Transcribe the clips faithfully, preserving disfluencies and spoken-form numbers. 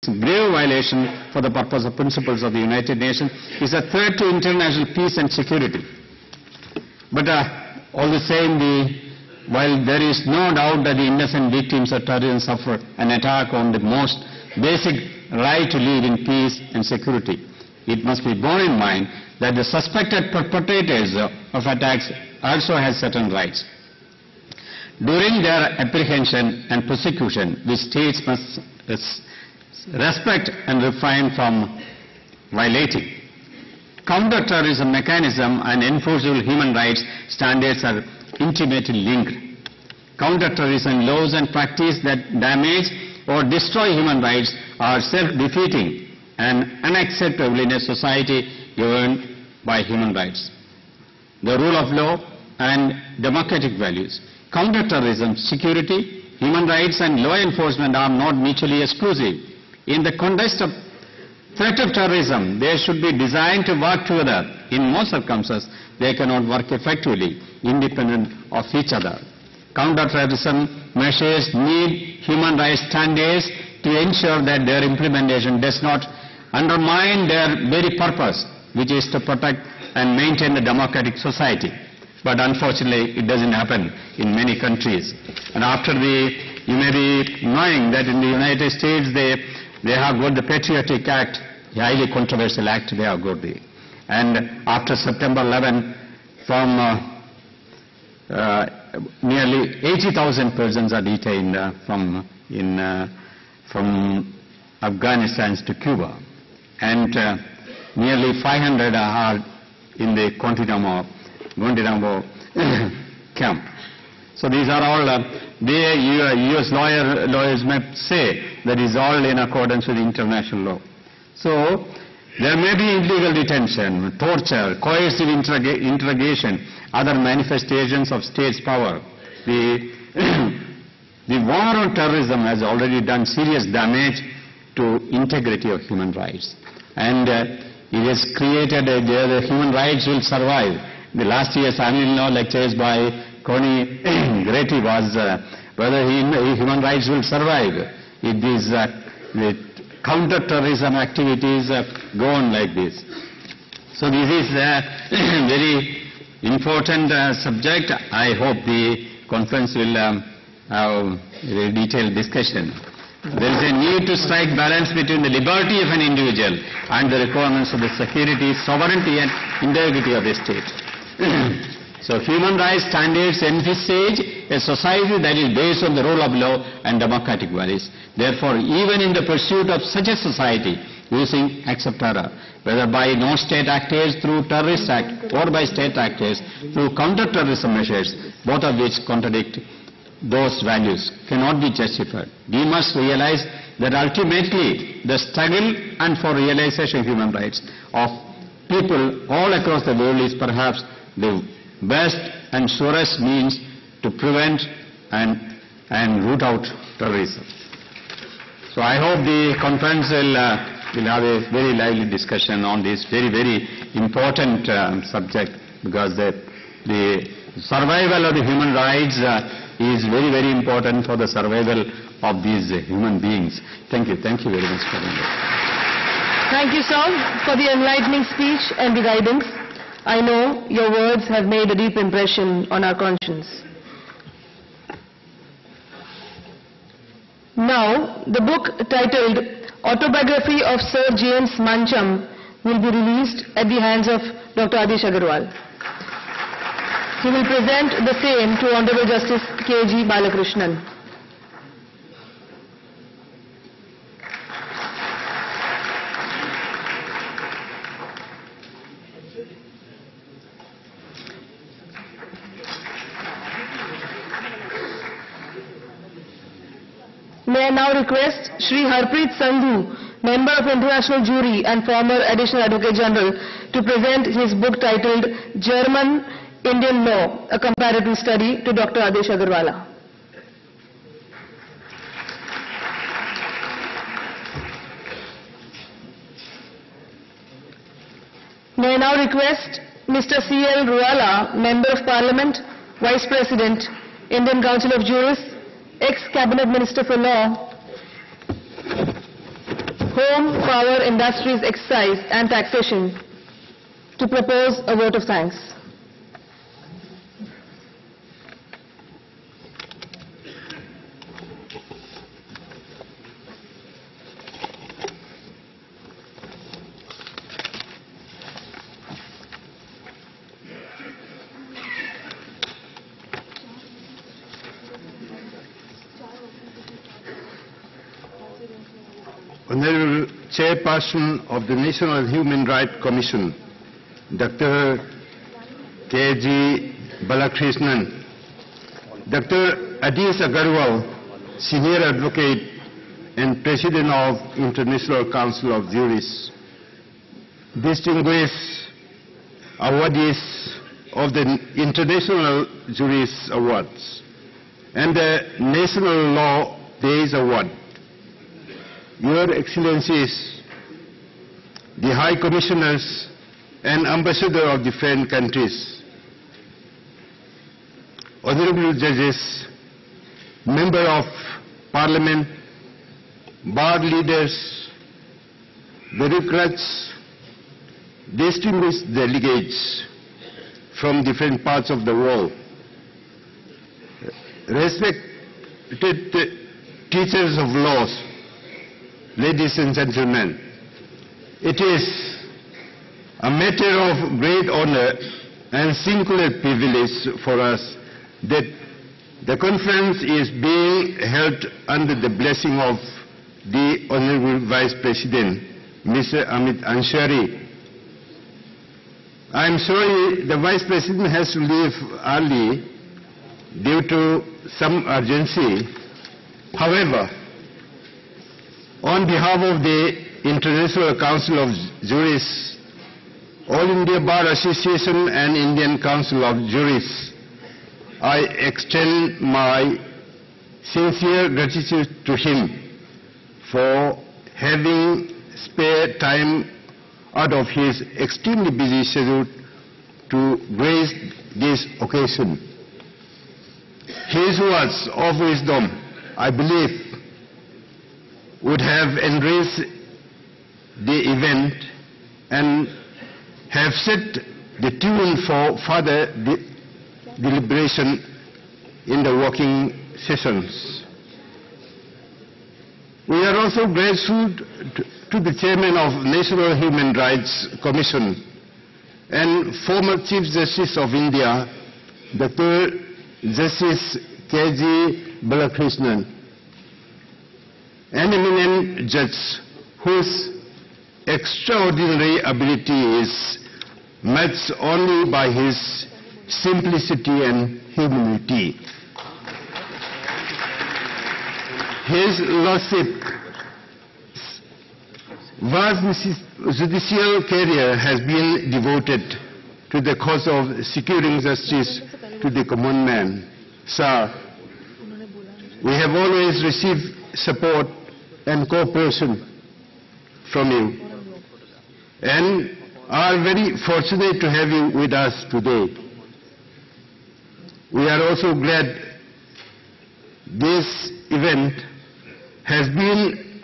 It's a grave violation for the purpose of principles of the United Nations. It's a threat to international peace and security. But uh, all the same, the, while there is no doubt that the innocent victims of terrorism suffer an attack on the most basic right to live in peace and security, it must be borne in mind that the suspected perpetrators of attacks also have certain rights. During their apprehension and prosecution, the states must respect and refrain from violating. Counter-terrorism mechanism and enforceable human rights standards are intimately linked. Counter-terrorism laws and practice that damage or destroy human rights are self-defeating and unacceptable in a society governed by human rights, the rule of law and democratic values. Counter-terrorism, security, human rights and law enforcement are not mutually exclusive. In the context of threat of terrorism, they should be designed to work together. In most circumstances, they cannot work effectively, independent of each other. Counter-terrorism measures need human rights standards to ensure that their implementation does not undermine their very purpose, which is to protect and maintain a democratic society. But unfortunately, it doesn't happen in many countries. And after the, you may be knowing that in the United States, they, they have got the Patriotic Act, a highly controversial act they have got the. And after September eleventh, from uh, uh, nearly eighty thousand persons are detained uh, from, in, uh, from Afghanistan to Cuba. And uh, nearly five hundred are in the Guantanamo, Guantanamo camp. So these are all, uh, they, U S lawyer, lawyers may say that is all in accordance with international law. So there may be illegal detention, torture, coercive interroga interrogation, other manifestations of state's power. The, the war on terrorism has already done serious damage to integrity of human rights. And uh, it has created a, the, the human rights will survive. The last year's annual law lectures by Connie Grady was uh, whether he, human rights will survive if these uh, the counter-terrorism activities uh, go on like this. So this is a very important uh, subject. I hope the conference will um, have a detailed discussion. There is a need to strike balance between the liberty of an individual and the requirements of the security, sovereignty and integrity of the state. So human rights standards envisage a society that is based on the rule of law and democratic values. Therefore, even in the pursuit of such a society, using acts of terror, whether by non-state actors through terrorist act or by state actors through counter-terrorism measures, both of which contradict those values, cannot be justified. We must realize that ultimately the struggle and for realization of human rights of people all across the world is perhaps the best and surest means to prevent and, and root out terrorism. So I hope the conference will, uh, will have a very lively discussion on this very, very important uh, subject, because the, the survival of the human rights uh, is very, very important for the survival of these uh, human beings. Thank you. Thank you very much for that. Thank you, sir, for the enlightening speech and the guidance. I know your words have made a deep impression on our conscience. Now, the book titled Autobiography of Sir James Mancham will be released at the hands of Doctor Adish Agarwal. He will present the same to Honorable Justice K G Balakrishnan. May I now request Shri Harpreet Sandhu, Member of International Jury and former Additional Advocate General, to present his book titled German Indian Law, a Comparative Study, to Doctor Adish Agarwala. May I now request Mister C L Ruala, Member of Parliament, Vice President, Indian Council of Jurists, ex-Cabinet Minister for Law, Home, Power, Industries, Excise and Taxation to propose a vote of thanks. Honorable Chairperson of the National Human Rights Commission, Doctor K G Balakrishnan, Doctor Adish Agarwal, Senior Advocate and President of International Council of Jurists, distinguished awardees of the International Jurists Awards and the National Law Days Award, Your Excellencies, the High Commissioners and Ambassador of different countries, Honorable Judges, Member of Parliament, Bar leaders, bureaucrats, distinguished delegates from different parts of the world, respected teachers of laws, ladies and gentlemen, it is a matter of great honor and singular privilege for us that the conference is being held under the blessing of the Honorable Vice President, Mister Amit Ansari. I am sorry the Vice President has to leave early due to some urgency. However, on behalf of the International Council of Jurists, All India Bar Association and Indian Council of Jurists, I extend my sincere gratitude to him for having spared time out of his extremely busy schedule to grace this occasion. His words of wisdom, I believe, would have enriched the event and have set the tune for further de deliberation in the working sessions. We are also grateful to, to the Chairman of National Human Rights Commission and former Chief Justice of India, Doctor Justice K G Balakrishnan, an eminent judge whose extraordinary ability is matched only by his simplicity and humility. His Lordship's vast judicial career has been devoted to the cause of securing justice to the common man. Sir, we have always received support and cooperation from you and are very fortunate to have you with us today. We are also glad this event has been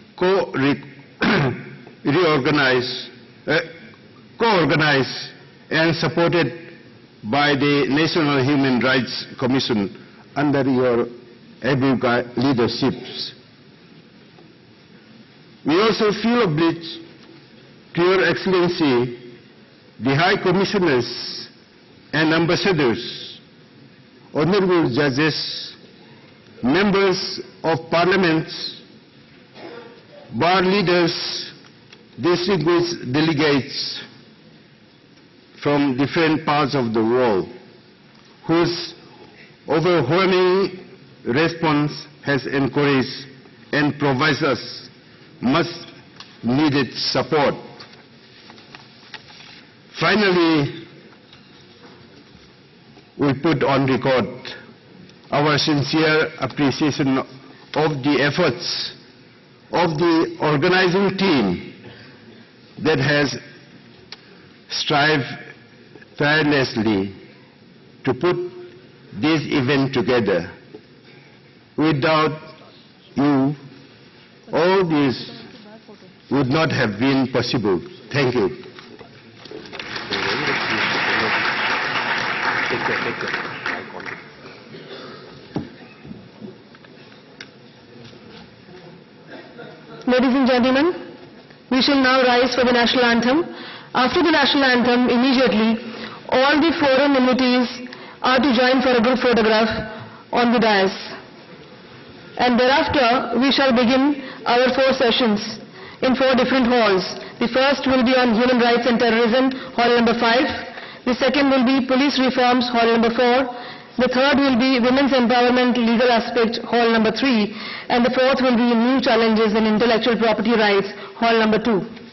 co-reorganized, uh, co-organized and supported by the National Human Rights Commission under your able leaderships. We also feel obliged to Your Excellency, the High Commissioners and Ambassadors, Honorable Judges, Members of Parliaments, Bar leaders, distinguished delegates from different parts of the world, whose overwhelming response has encouraged and provides us much needed support. Finally, we put on record our sincere appreciation of the efforts of the organizing team that has strived tirelessly to put this event together. Without you, all these would not have been possible. Thank you. Ladies and gentlemen, we shall now rise for the national anthem. After the national anthem, immediately, all the forum invitees are to join for a group photograph on the dais. And thereafter, we shall begin our four sessions in four different halls. The first will be on human rights and terrorism, hall number five. The second will be police reforms, hall number four. The third will be women's empowerment, legal aspect, hall number three. And the fourth will be new challenges in intellectual property rights, hall number two.